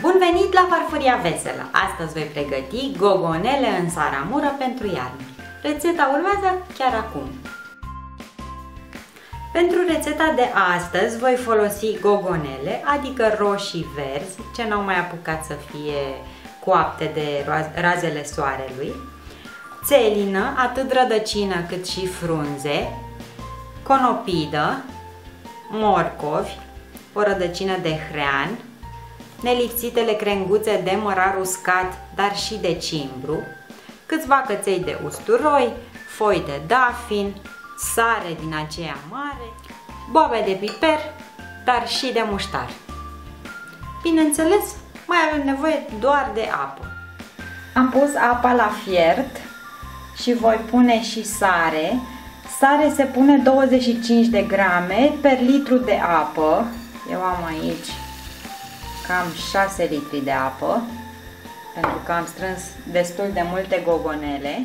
Bun venit la Farfuria Veselă! Astăzi voi pregăti gogonele în saramură pentru iarnă. Rețeta urmează chiar acum. Pentru rețeta de astăzi voi folosi gogonele, adică roșii verzi, ce n-au mai apucat să fie coapte de razele soarelui, țelină, atât rădăcină cât și frunze, conopidă, morcovi, o rădăcină de hrean, nelipsitele crenguțe de mărar uscat, dar și de cimbru, câțiva căței de usturoi, foi de dafin, sare din aceea mare, boabe de piper, dar și de muștar. Bineînțeles, mai avem nevoie doar de apă. Am pus apa la fiert și voi pune și sare. Sare se pune 25 de grame per litru de apă. Eu am aici cam 6 litri de apă, pentru că am strâns destul de multe gogonele.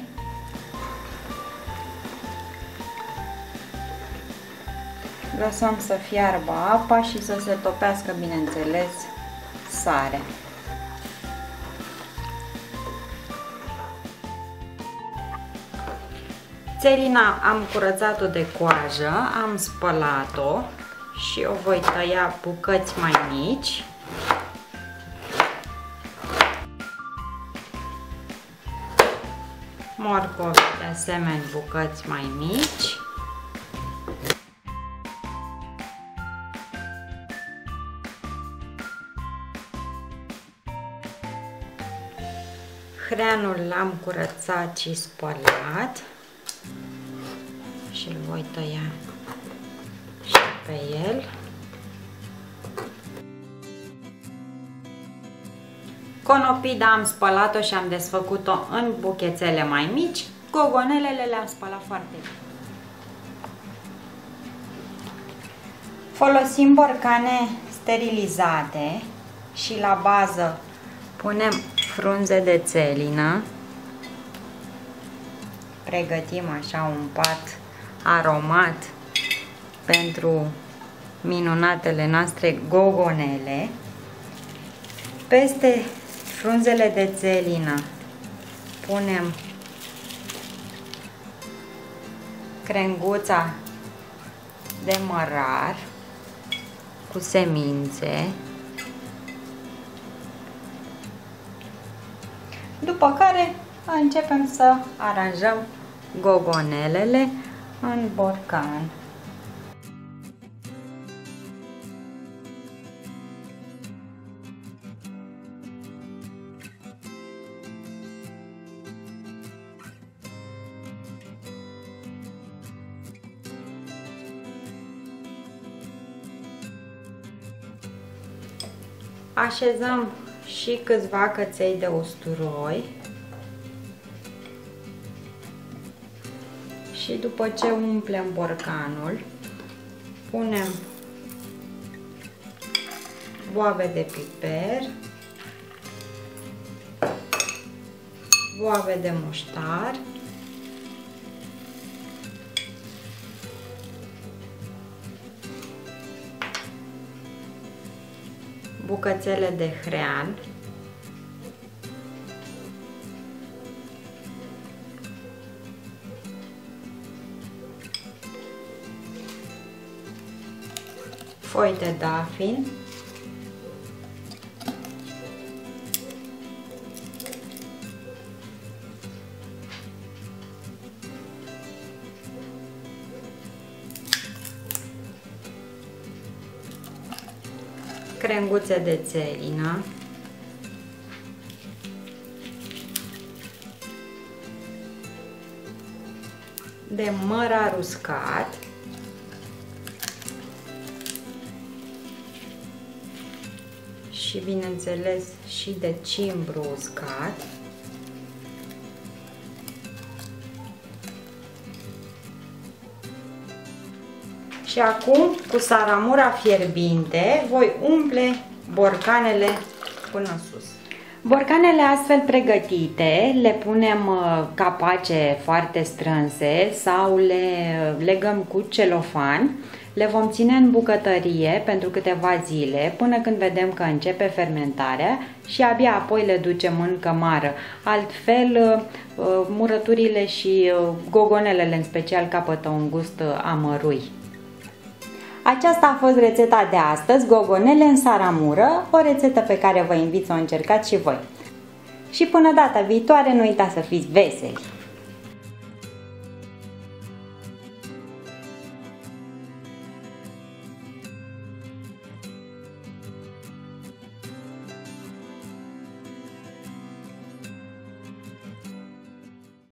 Lăsăm să fiarbă apa și să se topească, bineînțeles, sarea. Țelina am curățat-o de coajă, am spălat-o și o voi tăia bucăți mai mici. Morcovi de asemenea bucăți mai mici. Hreanul l-am curățat și spălat și îl voi tăia și pe el. Conopida am spălat-o și am desfăcut-o în buchețele mai mici. Gogonelele le-am spălat foarte bine. Folosim borcane sterilizate și la bază punem frunze de țelină. Pregătim așa un pat aromat pentru minunatele noastre gogonele. Peste frunzele de țelină punem crenguța de mărar cu semințe, după care începem să aranjăm gogonelele în borcan. Așezăm și câțiva căței de usturoi și după ce umplem borcanul, punem boabe de piper, boabe de muștar, bucățele de hrean, foi de dafin, crenguțe de țelină, de mărar uscat, și bineînțeles și de cimbru uscat. Și acum, cu saramura fierbinte, voi umple borcanele până sus. Borcanele astfel pregătite le punem capace foarte strânse sau le legăm cu celofan Le vom ține în bucătărie pentru câteva zile până când vedem că începe fermentarea și abia apoi le ducem în cămară. Altfel, murăturile și gogonelele în special capătă un gust amărui. Aceasta a fost rețeta de astăzi, gogonele în saramură, o rețetă pe care vă invit să o încercați și voi. Și până data viitoare, nu uitați să fiți veseli!